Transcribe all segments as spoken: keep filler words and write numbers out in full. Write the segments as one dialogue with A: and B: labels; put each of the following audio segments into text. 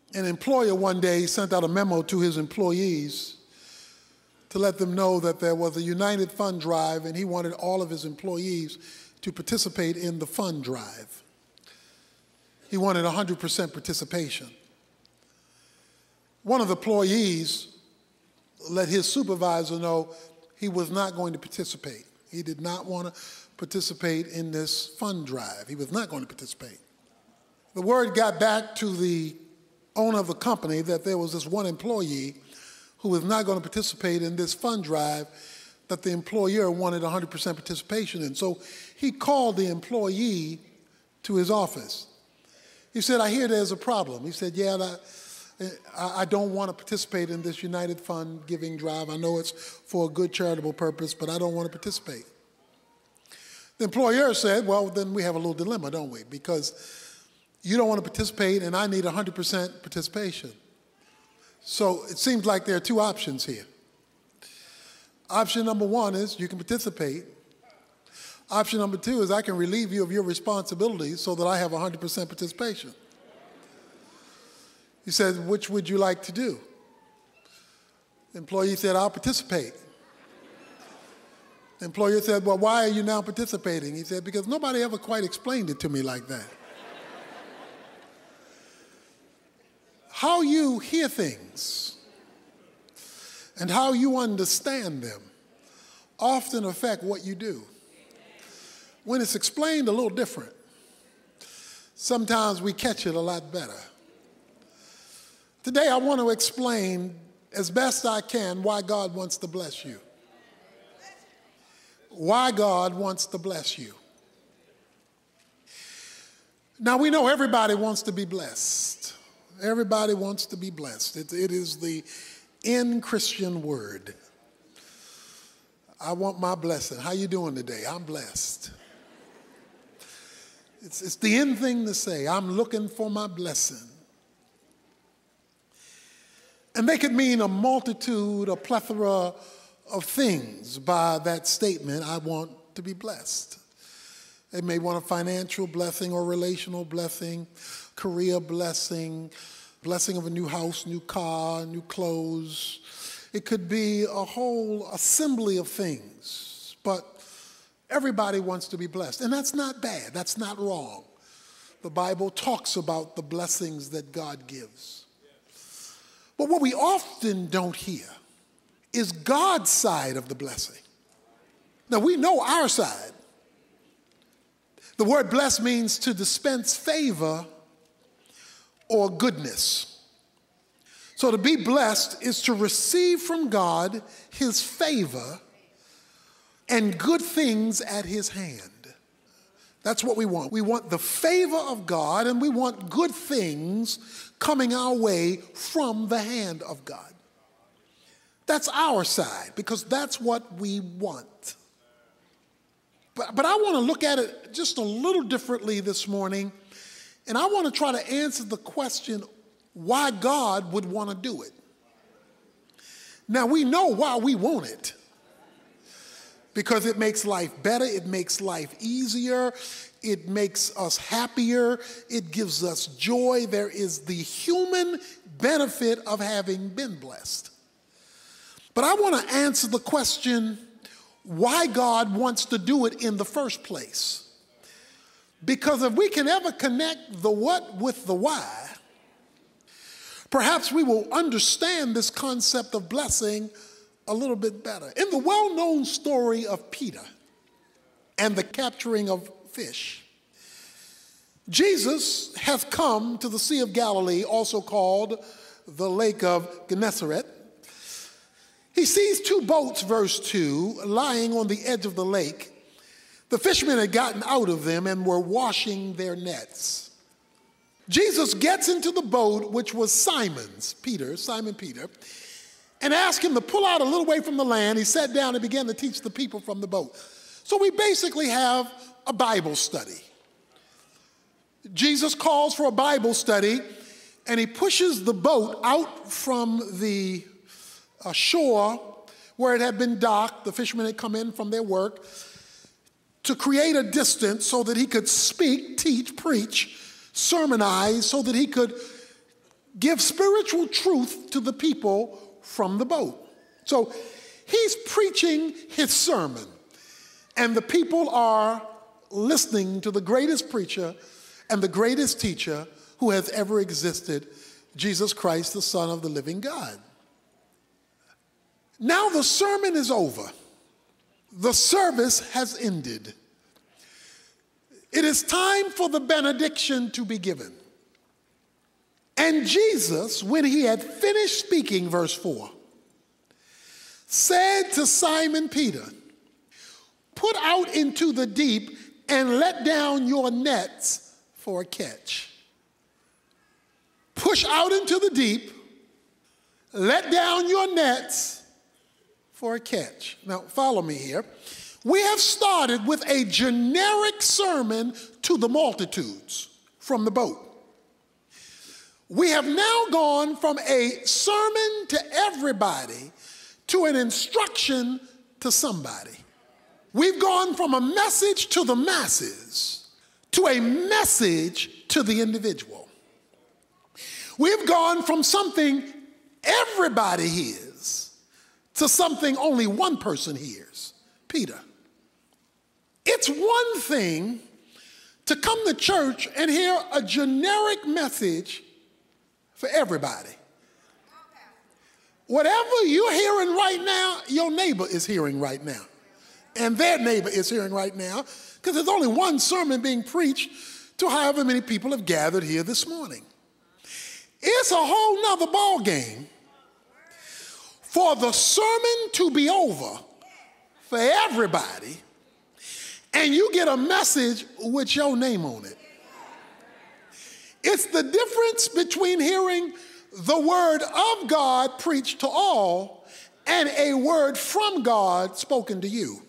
A: An employer one day sent out a memo to his employees to let them know that there was a United Fund Drive and he wanted all of his employees to participate in the fund drive. He wanted one hundred percent participation. One of the employees let his supervisor know he was not going to participate. He did not want to participate in this fund drive. He was not going to participate. The word got back to the owner of the company that there was this one employee who was not going to participate in this fund drive that the employer wanted one hundred percent participation in. So he called the employee to his office. He said, I hear there's a problem. He said, yeah, that, I don't want to participate in this United Fund giving drive. I know it's for a good charitable purpose, but I don't want to participate. The employer said, well, then we have a little dilemma, don't we? Because you don't want to participate and I need one hundred percent participation. So it seems like there are two options here. Option number one is you can participate. Option number two is I can relieve you of your responsibilities so that I have one hundred percent participation. He said, which would you like to do? The employee said, I'll participate. The employer said, well, why are you now participating? He said, because nobody ever quite explained it to me like that. How you hear things and how you understand them often affect what you do. When it's explained a little different, sometimes we catch it a lot better. Today I want to explain as best I can why God wants to bless you. Why God wants to bless you. Now we know everybody wants to be blessed. Everybody wants to be blessed. It, it is the in Christian word. I want my blessing. How you doing today? I'm blessed. It's, it's the in thing to say. I'm looking for my blessing. And they could mean a multitude, a plethora of things by that statement, I want to be blessed. They may want a financial blessing or relational blessing, career blessing, blessing of a new house, new car, new clothes. It could be a whole assembly of things, but everybody wants to be blessed. And that's not bad. That's not wrong. The Bible talks about the blessings that God gives. But what we often don't hear is God's side of the blessing. Now, we know our side. The word bless means to dispense favor or goodness. So to be blessed is to receive from God his favor and good things at his hand. That's what we want. We want the favor of God and we want good things coming our way from the hand of God. That's our side because that's what we want. But, but I want to look at it just a little differently this morning, and I want to try to answer the question why God would want to do it. Now, we know why we want it. Because it makes life better, it makes life easier, it makes us happier, it gives us joy. There is the human benefit of having been blessed. But I want to answer the question why God wants to do it in the first place. Because if we can ever connect the what with the why, perhaps we will understand this concept of blessing a little bit better. In the well-known story of Peter and the capturing of fish, Jesus hath come to the Sea of Galilee, also called the Lake of Gennesaret. He sees two boats, verse two, lying on the edge of the lake. The fishermen had gotten out of them and were washing their nets. Jesus gets into the boat, which was Simon's, Peter, Simon Peter, and asked him to pull out a little way from the land. He sat down and began to teach the people from the boat. So we basically have a Bible study. Jesus calls for a Bible study, and he pushes the boat out from the uh, shore where it had been docked. The fishermen had come in from their work to create a distance so that he could speak, teach, preach, sermonize, so that he could give spiritual truth to the people from the boat. So he's preaching his sermon, and the people are listening to the greatest preacher and the greatest teacher who has ever existed, Jesus Christ, the Son of the living God. Now the sermon is over. The service has ended. It is time for the benediction to be given. And Jesus, when he had finished speaking, verse four, said to Simon Peter, "Put out into the deep and let down your nets for a catch." Push out into the deep, let down your nets for a catch. Now, follow me here. We have started with a generic sermon to the multitudes from the boat. We have now gone from a sermon to everybody to an instruction to somebody. We've gone from a message to the masses to a message to the individual. We've gone from something everybody hears to something only one person hears, Peter. It's one thing to come to church and hear a generic message for everybody. Whatever you're hearing right now, your neighbor is hearing right now. And their neighbor is hearing right now, because there's only one sermon being preached to however many people have gathered here this morning. It's a whole nother ball game for the sermon to be over for everybody, and you get a message with your name on it. It's the difference between hearing the word of God preached to all and a word from God spoken to you.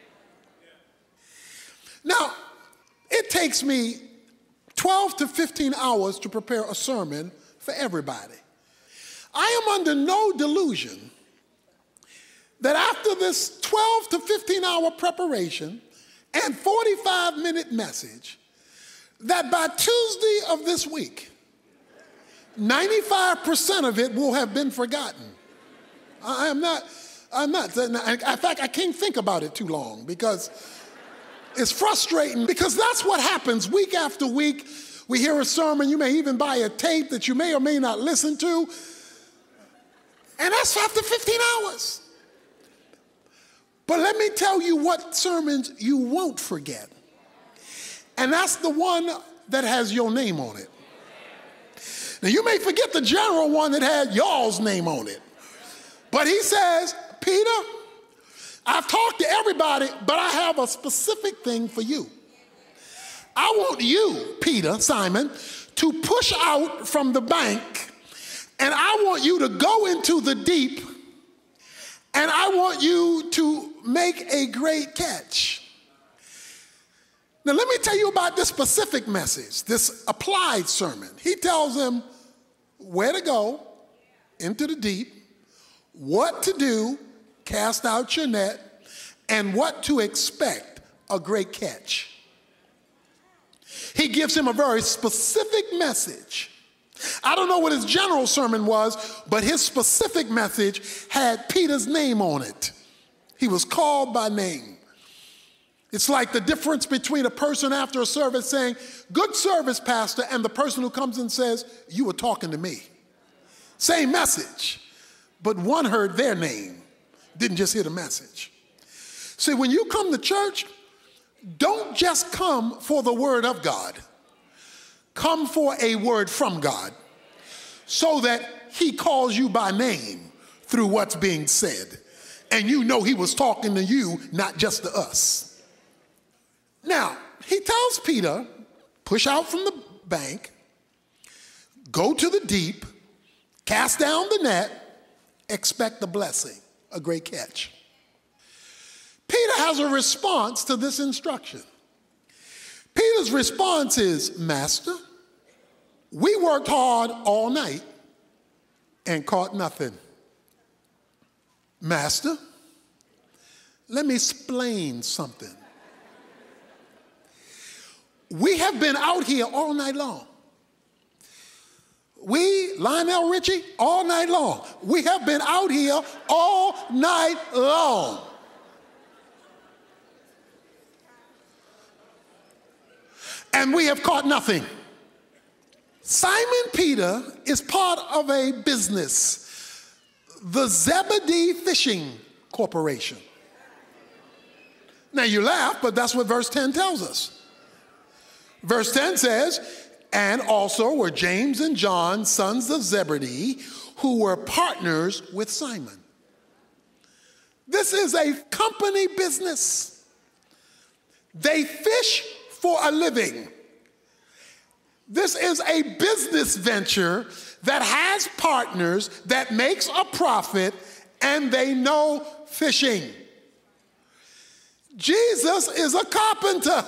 A: Now, it takes me twelve to fifteen hours to prepare a sermon for everybody. I am under no delusion that after this twelve to fifteen hour preparation and forty-five minute message, that by Tuesday of this week, ninety-five percent of it will have been forgotten. I am not, I'm not, in fact, I can't think about it too long because it's frustrating, because that's what happens week after week. We hear a sermon, you may even buy a tape that you may or may not listen to, and that's after fifteen hours. But let me tell you what sermons you won't forget. And that's the one that has your name on it. Now, you may forget the general one that had y'all's name on it. But he says, Peter, I've talked to everybody, but I have a specific thing for you. I want you, Peter, Simon, to push out from the bank, and I want you to go into the deep, and I want you to make a great catch. Now, let me tell you about this specific message, this applied sermon. He tells them where to go into the deep, what to do, cast out your net, and what to expect, a great catch. He gives him a very specific message. I don't know what his general sermon was, but his specific message had Peter's name on it. He was called by name. It's like the difference between a person after a service saying, "Good service, Pastor," and the person who comes and says, "You were talking to me." Same message, but one heard their name, didn't just hear the message. See, when you come to church, don't just come for the word of God. Come for a word from God so that he calls you by name through what's being said. And you know he was talking to you, not just to us. Now, he tells Peter, push out from the bank, go to the deep, cast down the net, expect a blessing, a great catch. Peter has a response to this instruction. Peter's response is, "Master, we worked hard all night and caught nothing." "Master, let me explain something. We have been out here all night long. We, Lionel Richie, all night long. We have been out here all night long. And we have caught nothing. Simon Peter is part of a business, the Zebedee Fishing Corporation. Now you laugh, but that's what verse ten tells us. Verse ten says, and also were James and John, sons of Zebedee, who were partners with Simon. This is a company business. They fish for a living. This is a business venture that has partners, that makes a profit, and they know fishing. Jesus is a carpenter.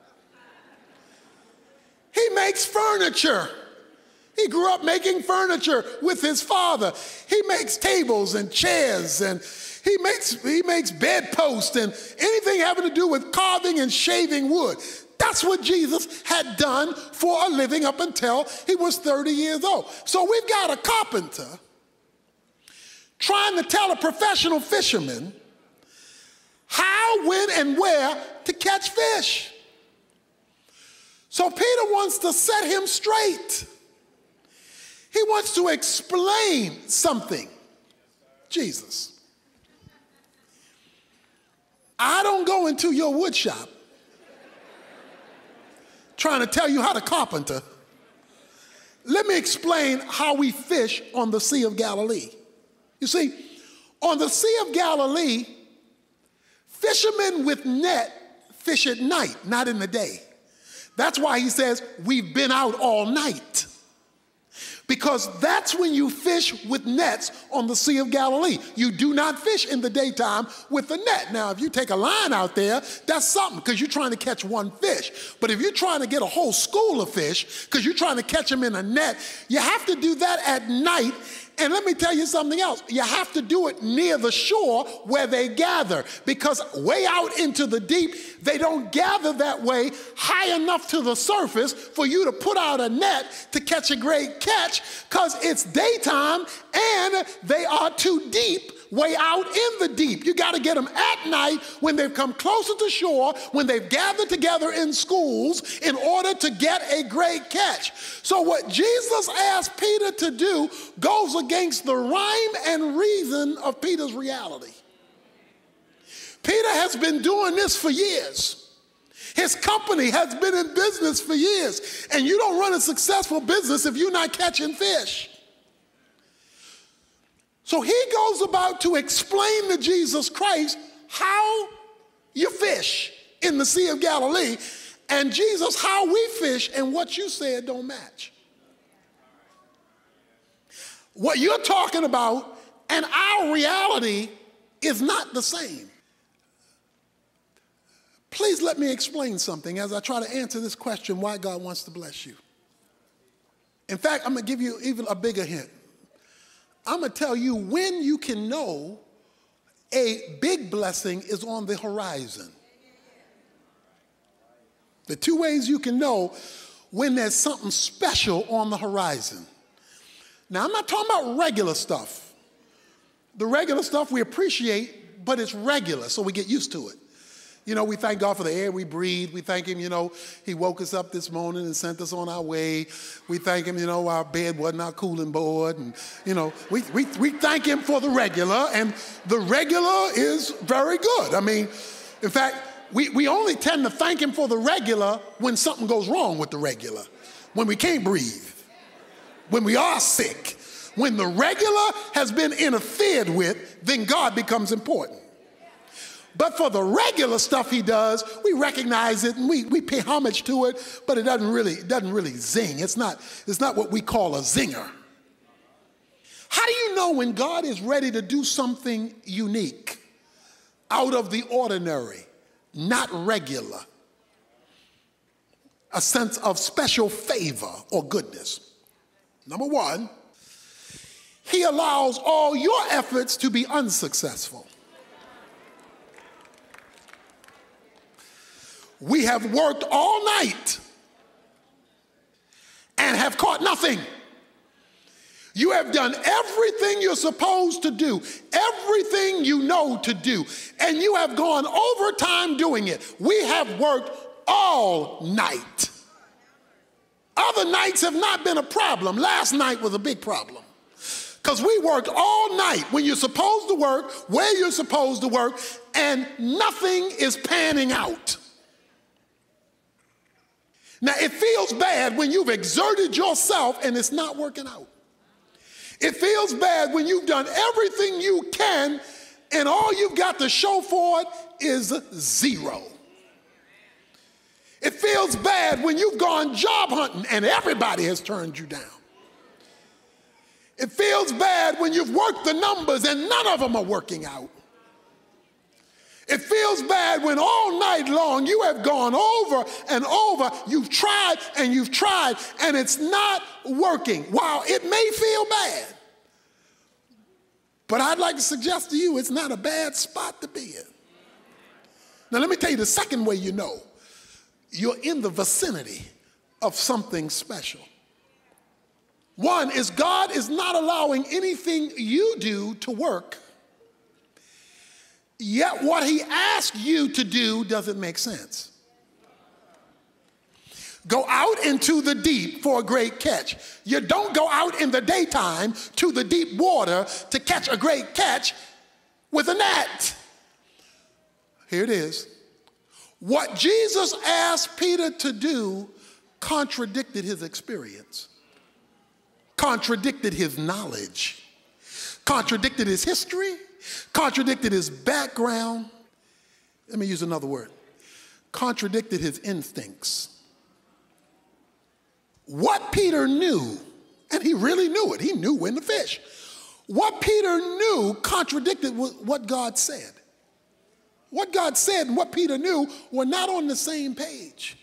A: He makes furniture. He grew up making furniture with his father. He makes tables and chairs, and he makes, he makes bedposts and anything having to do with carving and shaving wood. That's what Jesus had done for a living up until he was thirty years old. So we've got a carpenter trying to tell a professional fisherman how, when, and where to catch fish. So Peter wants to set him straight. He wants to explain something. Jesus, I don't go into your wood shop trying to tell you how to carpenter. Let me explain how we fish on the Sea of Galilee. You see, on the Sea of Galilee, fishermen with net fish at night, not in the day. That's why he says, we've been out all night. Because that's when you fish with nets on the Sea of Galilee. You do not fish in the daytime with a net. Now, if you take a line out there, that's something, because you're trying to catch one fish. But if you're trying to get a whole school of fish, because you're trying to catch them in a net, you have to do that at night. And let me tell you something else. You have to do it near the shore where they gather, because way out into the deep, they don't gather that way high enough to the surface for you to put out a net to catch a great catch, because it's daytime and they are too deep, way out in the deep. You got to get them at night when they've come closer to shore, when they've gathered together in schools in order to get a great catch. So what Jesus asked Peter to do goes against the rhyme and reason of Peter's reality. Peter has been doing this for years. His company has been in business for years. And you don't run a successful business if you're not catching fish. So he goes about to explain to Jesus Christ how you fish in the Sea of Galilee, and Jesus, how we fish and what you said don't match. What you're talking about and our reality is not the same. Please let me explain something as I try to answer this question, why God wants to bless you. In fact, I'm going to give you even a bigger hint. I'm going to tell you when you can know a big blessing is on the horizon. The two ways you can know when there's something special on the horizon. Now, I'm not talking about regular stuff. The regular stuff we appreciate, but it's regular, so we get used to it. You know, we thank God for the air we breathe. We thank him, you know, he woke us up this morning and sent us on our way. We thank him, you know, our bed wasn't our cooling board. And, you know, we, we, we thank him for the regular, and the regular is very good. I mean, in fact, we, we only tend to thank him for the regular when something goes wrong with the regular, when we can't breathe, when we are sick. When the regular has been interfered with, then God becomes important. But for the regular stuff he does, we recognize it and we, we pay homage to it, but it doesn't really, it doesn't really zing. It's not, it's not what we call a zinger. How do you know when God is ready to do something unique, out of the ordinary, not regular? A sense of special favor or goodness. Number one, he allows all your efforts to be unsuccessful. We have worked all night and have caught nothing. You have done everything you're supposed to do, everything you know to do, and you have gone overtime doing it. We have worked all night. Other nights have not been a problem. Last night was a big problem because we worked all night when you're supposed to work, where you're supposed to work, and nothing is panning out. Now, it feels bad when you've exerted yourself and it's not working out. It feels bad when you've done everything you can and all you've got to show for it is zero. It feels bad when you've gone job hunting and everybody has turned you down. It feels bad when you've worked the numbers and none of them are working out. It feels bad when all night long you have gone over and over, you've tried and you've tried and it's not working. While it may feel bad, but I'd like to suggest to you it's not a bad spot to be in. Now let me tell you the second way you know you're in the vicinity of something special. One is God is not allowing anything you do to work. Yet what he asks you to do doesn't make sense. Go out into the deep for a great catch. You don't go out in the daytime to the deep water to catch a great catch with a net. Here it is. What Jesus asked Peter to do contradicted his experience, contradicted his knowledge, contradicted his history, contradicted his background. Let me use another word. Contradicted his instincts. What Peter knew, and he really knew it, he knew when to fish. What Peter knew contradicted what God said. What God said and what Peter knew were not on the same page.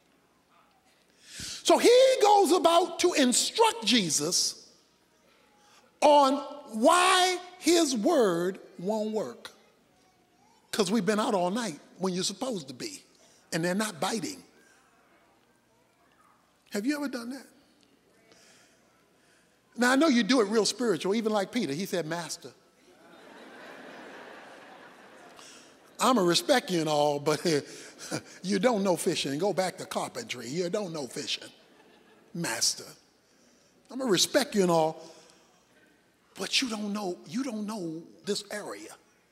A: So he goes about to instruct Jesus on why his word won't work. Because we've been out all night when you're supposed to be, and they're not biting. Have you ever done that? Now, I know you do it real spiritual, even like Peter. He said, Master, I'm going to respect you and all, but you don't know fishing. Go back to carpentry. You don't know fishing. Master, I'm going to respect you and all, but you don't know, you don't know this area.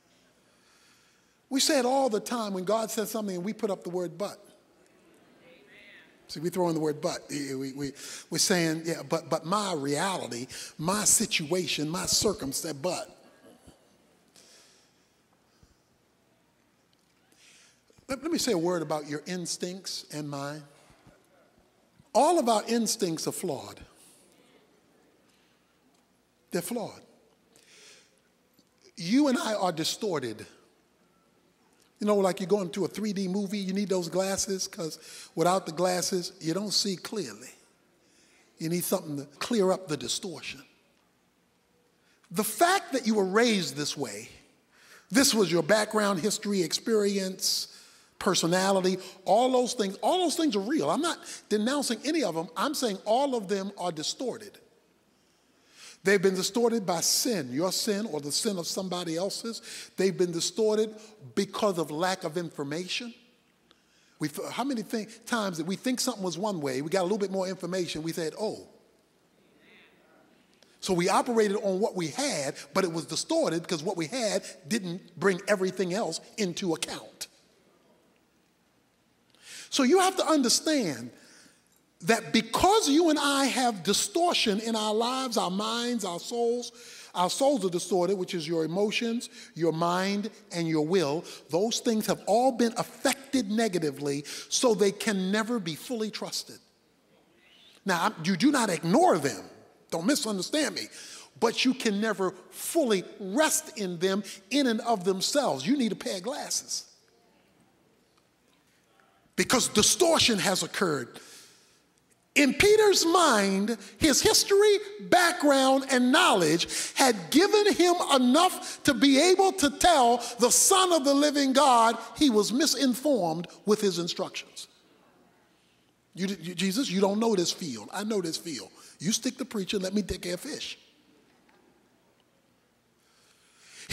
A: We say it all the time when God says something and we put up the word but. See, we throw in the word but. We, we, we're saying, yeah, but, but my reality, my situation, my circumstance, but. Let, let me say a word about your instincts and mine. All of our instincts are flawed. They're flawed. You and I are distorted. You know, like you go into a three D movie, you need those glasses because without the glasses, you don't see clearly. You need something to clear up the distortion. The fact that you were raised this way, this was your background, history, experience, personality, all those things, all those things are real. I'm not denouncing any of them. I'm saying all of them are distorted. They've been distorted by sin, your sin or the sin of somebody else's. They've been distorted because of lack of information. We, how many th- times did we think something was one way, we got a little bit more information, we said, oh. So we operated on what we had, but it was distorted because what we had didn't bring everything else into account. So you have to understand that because you and I have distortion in our lives, our minds, our souls, our souls are distorted, which is your emotions, your mind, and your will. Those things have all been affected negatively, so they can never be fully trusted. Now, you do not ignore them. Don't misunderstand me. But you can never fully rest in them in and of themselves. You need a pair of glasses. Because distortion has occurred. In Peter's mind, his history, background, and knowledge had given him enough to be able to tell the Son of the living God he was misinformed with his instructions. You, you, Jesus, you don't know this field. I know this field. You stick to preaching, let me take care of fish.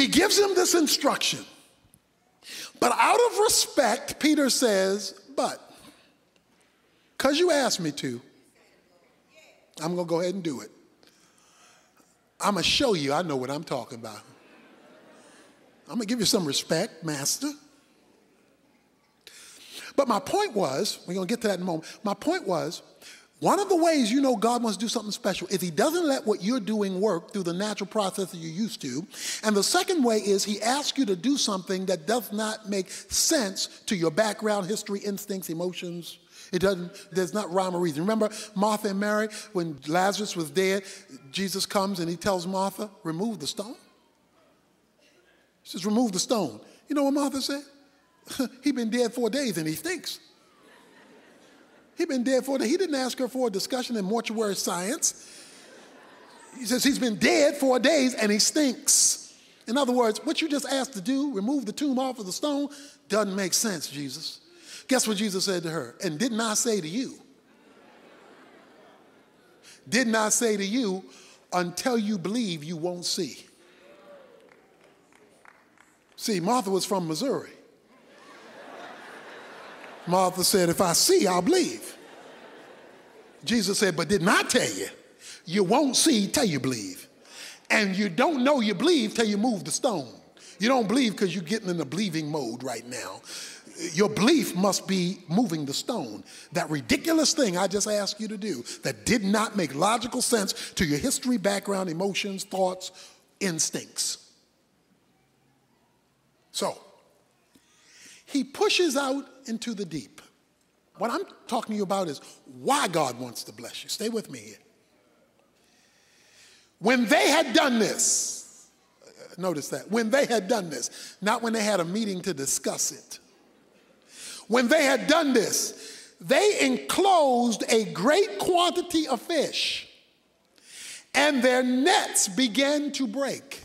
A: He gives him this instruction. But out of respect, Peter says, but, because you asked me to, I'm going to go ahead and do it. I'm going to show you I know what I'm talking about. I'm going to give you some respect, Master. But my point was, we're going to get to that in a moment. My point was, one of the ways you know God wants to do something special is he doesn't let what you're doing work through the natural process that you're used to. And the second way is he asks you to do something that does not make sense to your background, history, instincts, emotions. It doesn't, there's not rhyme or reason. Remember Martha and Mary, when Lazarus was dead, Jesus comes and he tells Martha, remove the stone. He says, remove the stone. You know what Martha said? He's been dead four days and he stinks. He's been dead four days. He didn't ask her for a discussion in mortuary science. He says he's been dead four days and he stinks. In other words, what you just asked to do, remove the tomb off of the stone, doesn't make sense, Jesus. Guess what Jesus said to her? And didn't I say to you? Didn't I say to you, until you believe, you won't see? See, Martha was from Missouri. Martha said, if I see, I'll believe. Jesus said, but didn't I tell you? You won't see till you believe. And you don't know you believe till you move the stone. You don't believe because you're getting in the believing mode right now. Your belief must be moving the stone. That ridiculous thing I just asked you to do that did not make logical sense to your history, background, emotions, thoughts, instincts. So, he pushes out into the deep. What I'm talking to you about is why God wants to bless you. Stay with me here. When they had done this, notice that, when they had done this, not when they had a meeting to discuss it. When they had done this, they enclosed a great quantity of fish, and their nets began to break.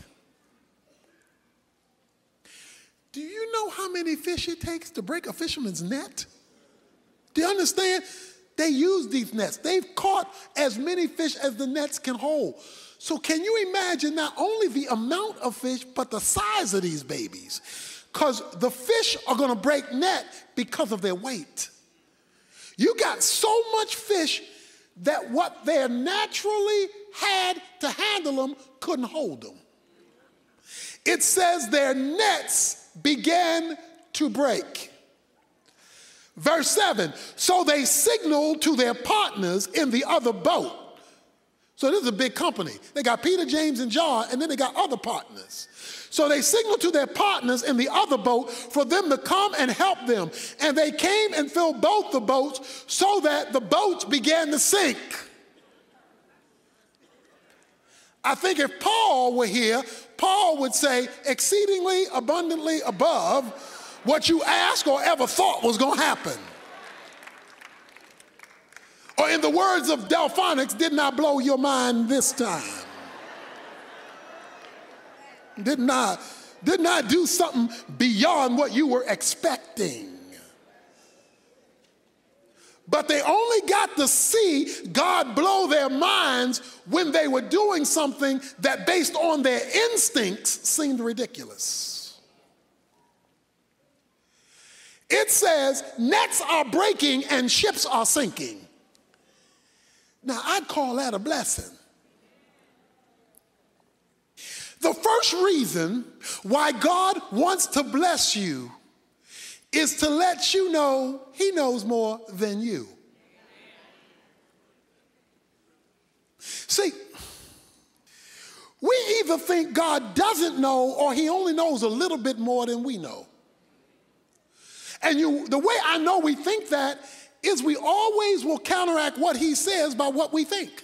A: Do you know how many fish it takes to break a fisherman's net? Do you understand? They use these nets. They've caught as many fish as the nets can hold. So can you imagine not only the amount of fish, but the size of these babies? Because the fish are going to break net because of their weight. You got so much fish that what they naturally had to handle them couldn't hold them. It says their nets began to break. Verse seven, so they signaled to their partners in the other boat. So this is a big company. They got Peter, James, and John, and then they got other partners. So they signaled to their partners in the other boat for them to come and help them. And they came and filled both the boats so that the boats began to sink. I think if Paul were here, Paul would say, exceedingly abundantly above what you asked or ever thought was going to happen. Or in the words of Delphonics, did not blow your mind this time. Did not, did not do something beyond what you were expecting. But they only got to see God blow their minds when they were doing something that based on their instincts seemed ridiculous. It says nets are breaking and ships are sinking. Now I'd call that a blessing. The first reason why God wants to bless you is to let you know he knows more than you. See, we either think God doesn't know or he only knows a little bit more than we know. And you, the way I know we think that is we always will counteract what he says by what we think.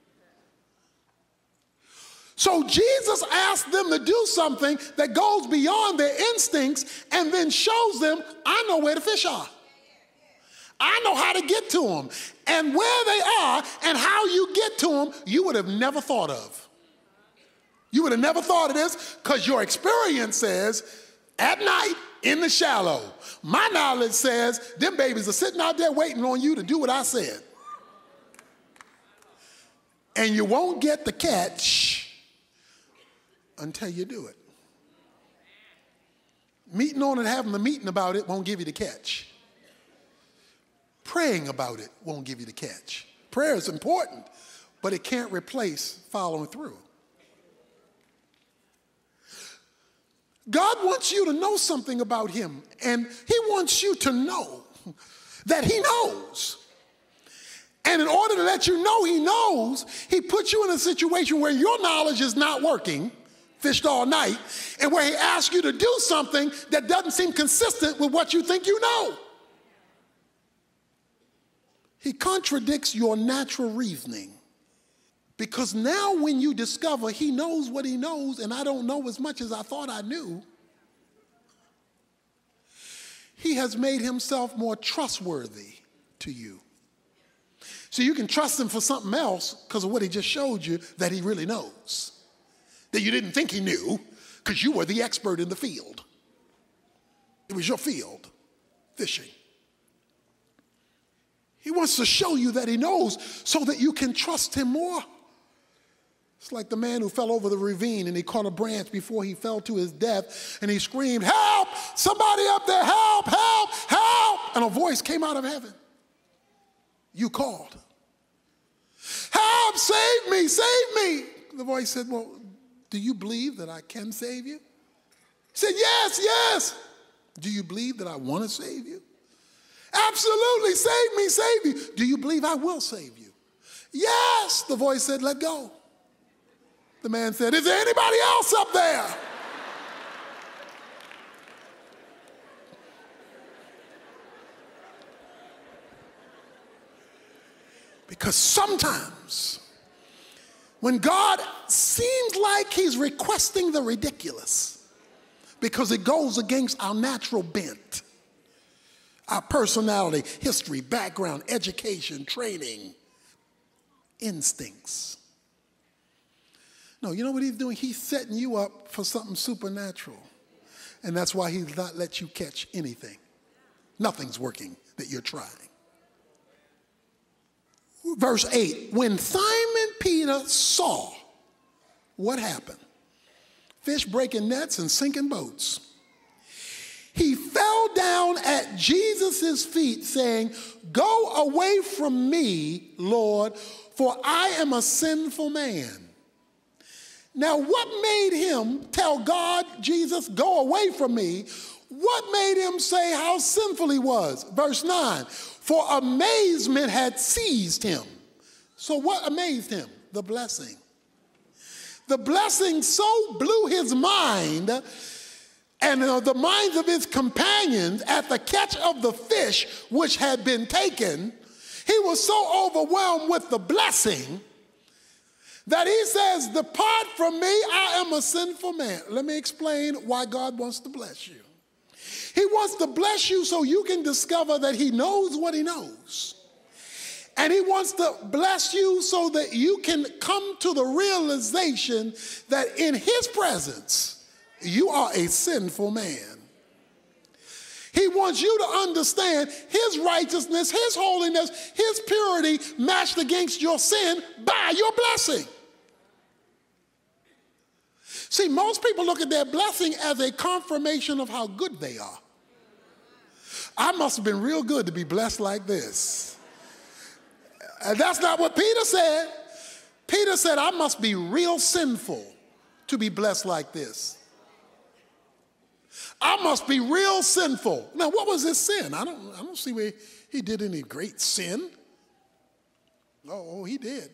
A: So Jesus asked them to do something that goes beyond their instincts and then shows them, I know where the fish are. I know how to get to them. And where they are and how you get to them, you would have never thought of. You would have never thought of this because your experience says, at night, in the shallow. My knowledge says, them babies are sitting out there waiting on you to do what I said. And you won't get the catch until you do it. Meeting on it, having a meeting about it won't give you the catch. Praying about it won't give you the catch. Prayer is important, but it can't replace following through. God wants you to know something about him, and he wants you to know that he knows. And in order to let you know he knows, he puts you in a situation where your knowledge is not working, fished all night, and where he asks you to do something that doesn't seem consistent with what you think you know. He contradicts your natural reasoning. Because now when you discover he knows what he knows and I don't know as much as I thought I knew, he has made himself more trustworthy to you. So you can trust him for something else because of what he just showed you that he really knows. That you didn't think he knew because you were the expert in the field. It was your field, fishing. He wants to show you that he knows so that you can trust him more. It's like the man who fell over the ravine and he caught a branch before he fell to his death and he screamed, "Help! Somebody up there, help, help, help!" And a voice came out of heaven. You called. "Help, save me, save me!" The voice said, "Well, do you believe that I can save you?" He said, "Yes, yes." "Do you believe that I want to save you?" "Absolutely, save me, save you." "Do you believe I will save you?" "Yes." The voice said, "Let go." The man said, "Is there anybody else up there?" Because sometimes when God seems like he's requesting the ridiculous, because it goes against our natural bent, our personality, history, background, education, training, instincts. No, you know what he's doing? He's setting you up for something supernatural. And that's why he's not let you catch anything. Nothing's working that you're trying. Verse eight, when Simon Peter saw what happened, fish breaking nets and sinking boats, he fell down at Jesus' feet saying, "Go away from me, Lord, for I am a sinful man." Now, what made him tell God, Jesus, "Go away from me"? What made him say how sinful he was? Verse nine, for amazement had seized him. So what amazed him? The blessing. The blessing so blew his mind and uh, the minds of his companions at the catch of the fish which had been taken. He was so overwhelmed with the blessing that he says, "Depart from me, I am a sinful man." Let me explain why God wants to bless you. He wants to bless you so you can discover that he knows what he knows. And he wants to bless you so that you can come to the realization that in his presence, you are a sinful man. He wants you to understand his righteousness, his holiness, his purity matched against your sin by your blessing. See, most people look at their blessing as a confirmation of how good they are. I must have been real good to be blessed like this. And that's not what Peter said. Peter said, I must be real sinful to be blessed like this. I must be real sinful. Now, what was his sin? I don't, I don't see where he did any great sin. Oh, oh, he did.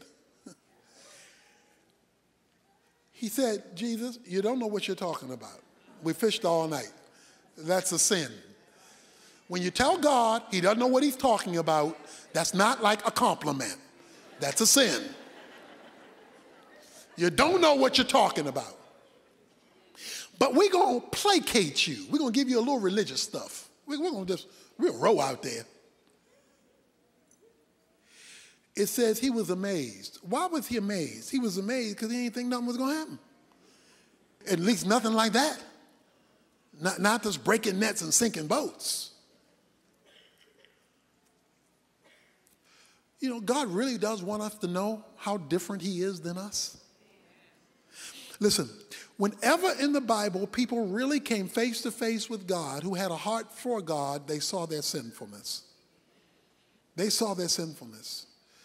A: He said, Jesus, you don't know what you're talking about. We fished all night. That's a sin. When you tell God he doesn't know what he's talking about, that's not like a compliment. That's a sin. You don't know what you're talking about. But we're going to placate you. We're going to give you a little religious stuff. We're going to just, we'll row out there. It says he was amazed. Why was he amazed? He was amazed because he didn't think nothing was going to happen. At least nothing like that. Not, not just breaking nets and sinking boats. You know, God really does want us to know how different he is than us. Listen, Whenever in the Bible people really came face to face with God, who had a heart for God, they saw their sinfulness. They saw their sinfulness.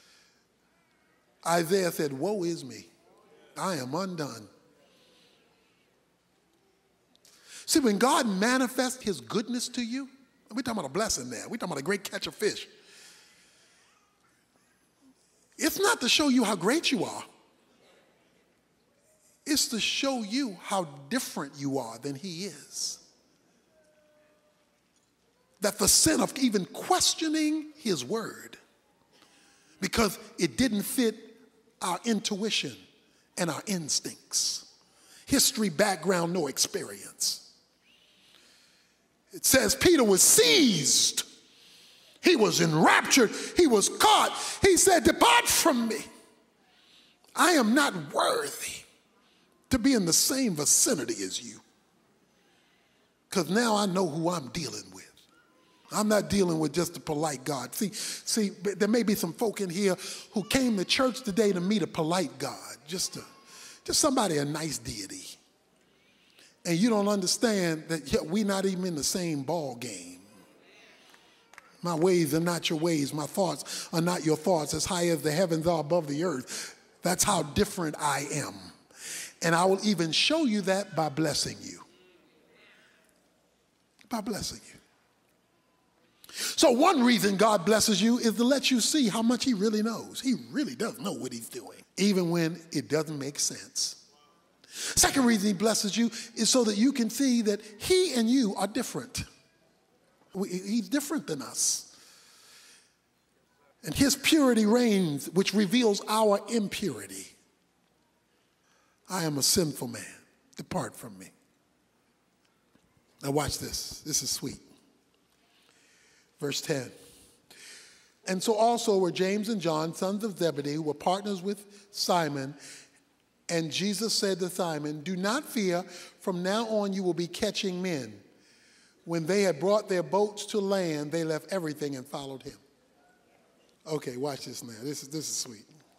A: Isaiah said, "Woe is me. I am undone." See, when God manifests his goodness to you, we're talking about a blessing there. We're talking about a great catch of fish. It's not to show you how great you are. It's to show you how different you are than he is. That the sin of even questioning his word, because it didn't fit our intuition and our instincts. History, background, no experience. It says Peter was seized. He was enraptured. He was caught. He said, "Depart from me. I am not worthy to be in the same vicinity as you." Because now I know who I'm dealing with. I'm not dealing with just a polite God. See, see, there may be some folk in here who came to church today to meet a polite God, just to, just somebody, a nice deity. And you don't understand that we're not even in the same ball game. My ways are not your ways. My thoughts are not your thoughts. As high as the heavens are above the earth, that's how different I am. And I will even show you that by blessing you. By blessing you. So one reason God blesses you is to let you see how much he really knows. He really does know what he's doing, even when it doesn't make sense. Second reason he blesses you is so that you can see that he and you are different. He's different than us. And his purity reigns, which reveals our impurity. I am a sinful man. Depart from me. Now watch this. This is sweet. Verse ten. And so also were James and John, sons of Zebedee, who were partners with Simon. And Jesus said to Simon, "Do not fear. From now on you will be catching men." When they had brought their boats to land, they left everything and followed him. Okay, watch this now. This is, this is sweet.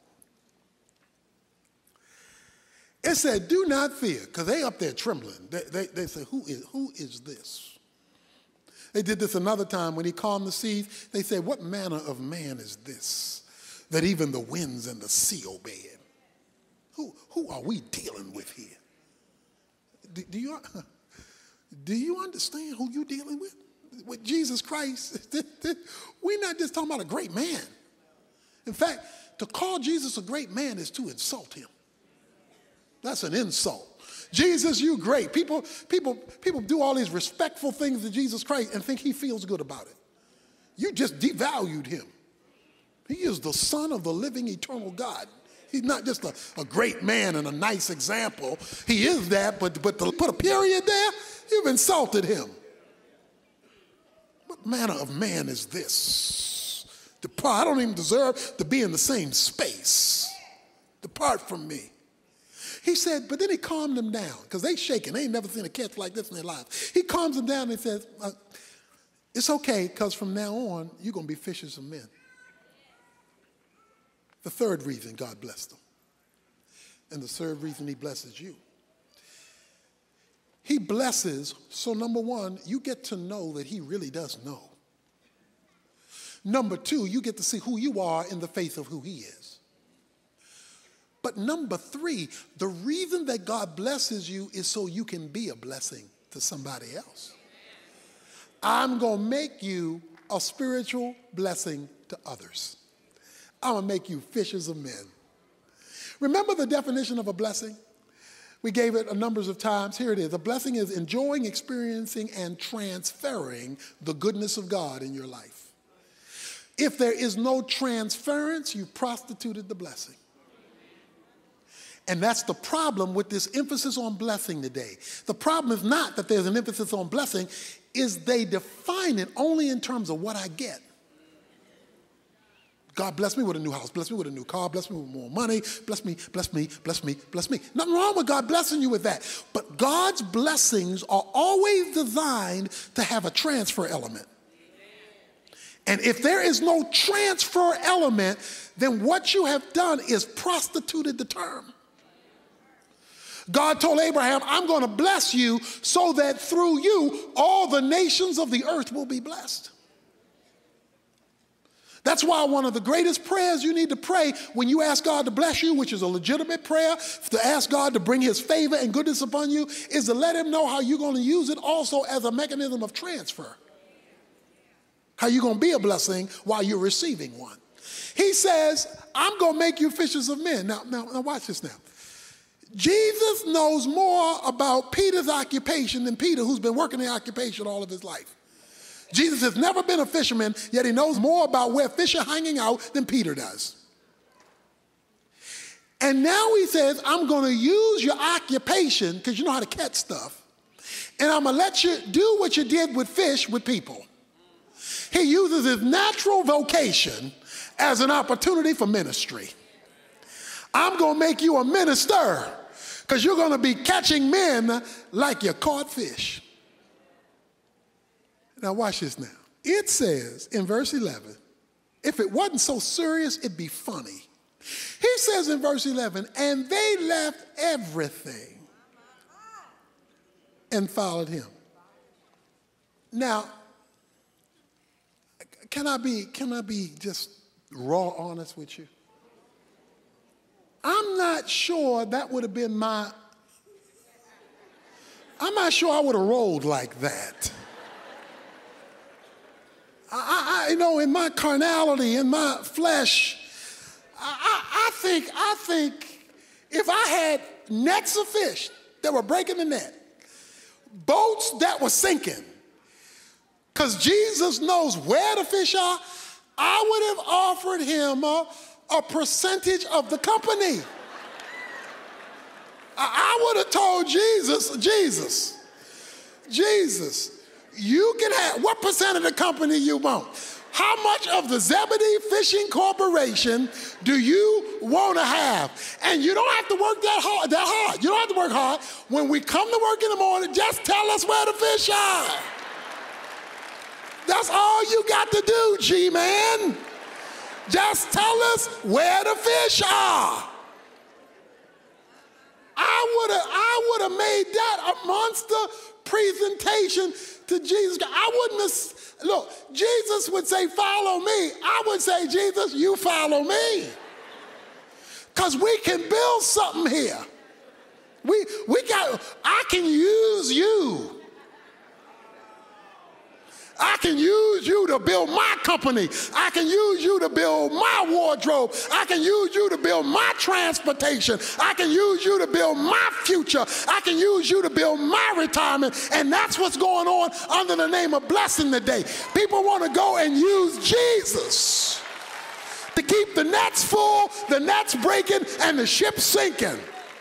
A: It said, "Do not fear," because they up there trembling. They, they, they said, who is, who is this? They did this another time when he calmed the seas. They said, "What manner of man is this, that even the winds and the sea obey him?" Who, who are we dealing with here? Do, do, you, do you understand who you're dealing with? With Jesus Christ, we're not just talking about a great man. In fact, to call Jesus a great man is to insult him. That's an insult. Jesus, you great. People, people, people do all these respectful things to Jesus Christ and think he feels good about it. You just devalued him. He is the Son of the living, eternal God. He's not just a, a great man and a nice example. He is that, but, but to put a period there, you've insulted him. What manner of man is this? Depart. I don't even deserve to be in the same space. Depart from me. He said, but then he calmed them down, because they shaking. They ain't never seen a catch like this in their lives. He calms them down and says, uh, it's okay, because from now on, you're going to be fishers of men. The third reason God blessed them, and the third reason he blesses you. He blesses, so number one, you get to know that he really does know. Number two, you get to see who you are in the face of who he is. But number three, the reason that God blesses you is so you can be a blessing to somebody else. I'm going to make you a spiritual blessing to others. I'm going to make you fishers of men. Remember the definition of a blessing? We gave it a numbers of times. Here it is. A blessing is enjoying, experiencing, and transferring the goodness of God in your life. If there is no transference, you prostituted the blessing. And that's the problem with this emphasis on blessing today. The problem is not that there's an emphasis on blessing, is they define it only in terms of what I get. God bless me with a new house, bless me with a new car, bless me with more money, bless me, bless me, bless me, bless me. Nothing wrong with God blessing you with that. But God's blessings are always designed to have a transfer element. And if there is no transfer element, then what you have done is prostituted the term. God told Abraham, I'm going to bless you so that through you, all the nations of the earth will be blessed. That's why one of the greatest prayers you need to pray when you ask God to bless you, which is a legitimate prayer, to ask God to bring his favor and goodness upon you, is to let him know how you're going to use it also as a mechanism of transfer. How you're going to be a blessing while you're receiving one. He says, I'm going to make you fishers of men. Now, now, now watch this now. Jesus knows more about Peter's occupation than Peter, who's been working the occupation all of his life. Jesus has never been a fisherman, yet he knows more about where fish are hanging out than Peter does. And now he says, I'm going to use your occupation, because you know how to catch stuff, and I'm going to let you do what you did with fish with people. He uses his natural vocation as an opportunity for ministry. I'm going to make you a minister, because you're going to be catching men like you caught fish. Now watch this now. It says in verse eleven, if it wasn't so serious, it'd be funny. He says in verse eleven, and they left everything and followed him. Now, can I be, can I be just raw honest with you? I'm not sure that would have been my, I'm not sure I would have rolled like that. I, I, you know, in my carnality, in my flesh, I, I, I think, I think if I had nets of fish that were breaking the net, boats that were sinking, because Jesus knows where the fish are, I would have offered him a, a percentage of the company. I, I would have told Jesus, Jesus, Jesus, you can have, what percent of the company you want? How much of the Zebedee Fishing Corporation do you want to have? And you don't have to work that hard, that hard. You don't have to work hard. When we come to work in the morning, just tell us where the fish are. That's all you got to do, G-Man. Just tell us where the fish are. I would have I would have made that a monster presentation to Jesus. I wouldn't have, look, Jesus would say, follow me. I would say, Jesus, you follow me. Because we can build something here. We, we got, I can use you. I can use you to build my company. I can use you to build my wardrobe. I can use you to build my transportation. I can use you to build my future. I can use you to build my retirement. And that's what's going on under the name of blessing today. People want to go and use Jesus to keep the nets full, the nets breaking, and the ship sinking.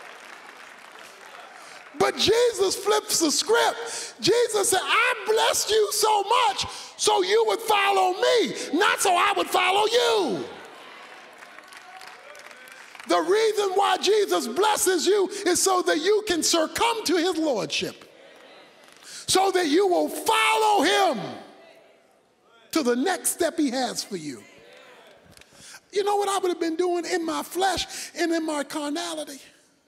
A: But Jesus flips the script. Jesus said, I blessed you so much so you would follow me, not so I would follow you. The reason why Jesus blesses you is so that you can succumb to his lordship, so that you will follow him to the next step he has for you. You know what I would have been doing in my flesh and in my carnality?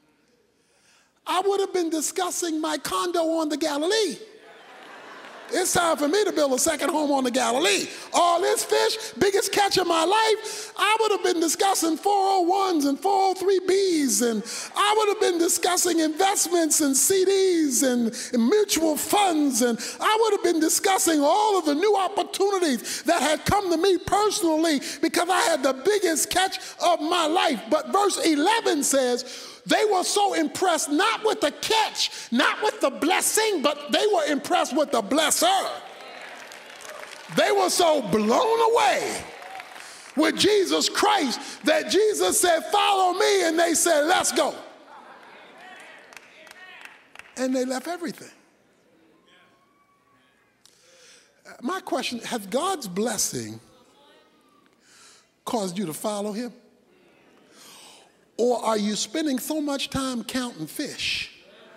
A: I would have been discussing my condo on the Galilee. It's time for me to build a second home on the Galilee. All this fish, biggest catch of my life, I would have been discussing four oh ones and four oh three B's, and I would have been discussing investments and C Ds and, and mutual funds, and I would have been discussing all of the new opportunities that had come to me personally because I had the biggest catch of my life. But verse eleven says, they were so impressed not with the catch, not with the blessing, but they were impressed with the blesser. They were so blown away with Jesus Christ that Jesus said, follow me, and they said, let's go. And they left everything. My question, has God's blessing caused you to follow him? Or are you spending so much time counting fish?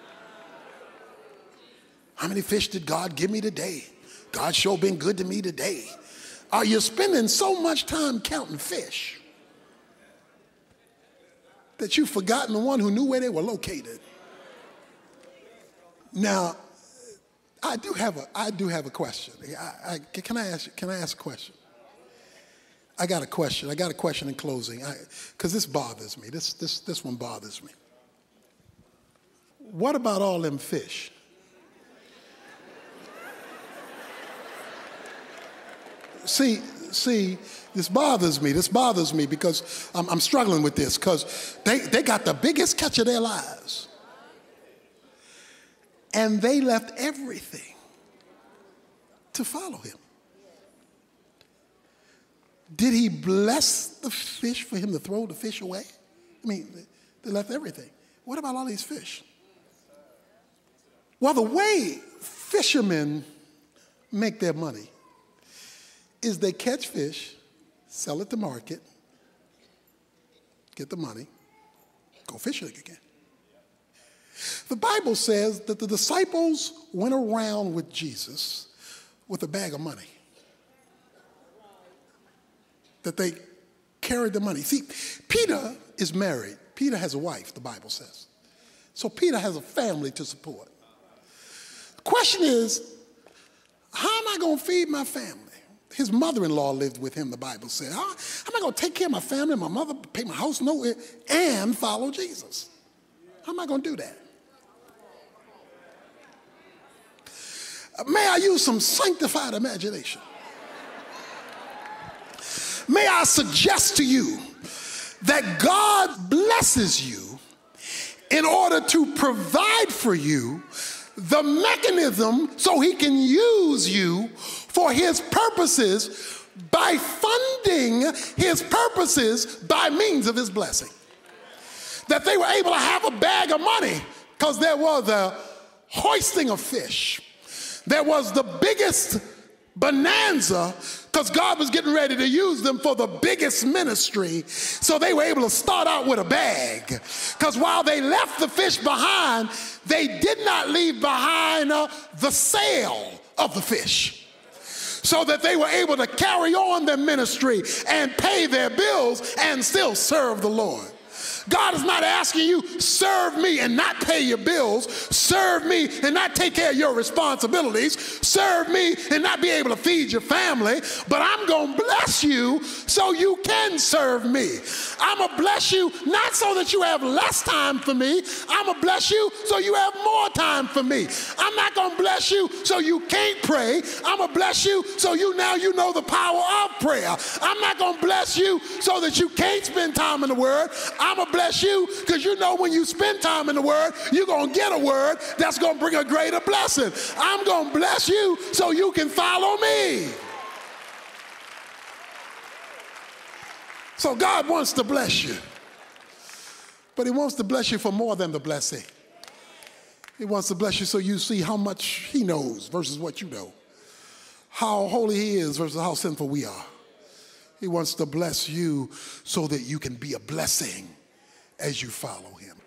A: How many fish did God give me today? God sure been good to me today. Are you spending so much time counting fish that you've forgotten the one who knew where they were located? Now, I do have a, I do have a question. I, I, can I ask, can I ask a question? I got a question. I got a question in closing, because this bothers me. This, this, this one bothers me. What about all them fish? See, see, this bothers me. This bothers me because I'm, I'm struggling with this, because they, they got the biggest catch of their lives. And they left everything to follow him. Did he bless the fish for him to throw the fish away? I mean, they left everything. What about all these fish? Well, the way fishermen make their money is they catch fish, sell it to market, get the money, go fishing again. The Bible says that the disciples went around with Jesus with a bag of money, that they carried the money. See, Peter is married. Peter has a wife, the Bible says. So Peter has a family to support. The question is, how am I going to feed my family? His mother-in-law lived with him, the Bible said. How, how am I going to take care of my family, my mother, pay my house note, and follow Jesus? How am I going to do that? May I use some sanctified imagination? May I suggest to you that God blesses you in order to provide for you the mechanism so he can use you for his purposes by funding his purposes by means of his blessing. That they were able to have a bag of money because there was a hoisting of fish. There was the biggest bonanza because God was getting ready to use them for the biggest ministry. So they were able to start out with a bag, because while they left the fish behind, they did not leave behind uh, the sale of the fish, so that they were able to carry on their ministry and pay their bills and still serve the Lord. God is not asking you, serve me and not pay your bills, serve me and not take care of your responsibilities, serve me and not be able to feed your family, but I'm going to bless you so you can serve me. I'm going to bless you not so that you have less time for me, I'm going to bless you so you have more time for me. I'm not going to bless you so you can't pray, I'm going to bless you so you now you know the power of prayer. I'm not going to bless you so that you can't spend time in the Word, I'm going to bless you because you know when you spend time in the Word, you're going to get a word that's going to bring a greater blessing. I'm going to bless you so you can follow me. So God wants to bless you, but he wants to bless you for more than the blessing. He wants to bless you so you see how much he knows versus what you know, how holy he is versus how sinful we are. He wants to bless you so that you can be a blessing as you follow him.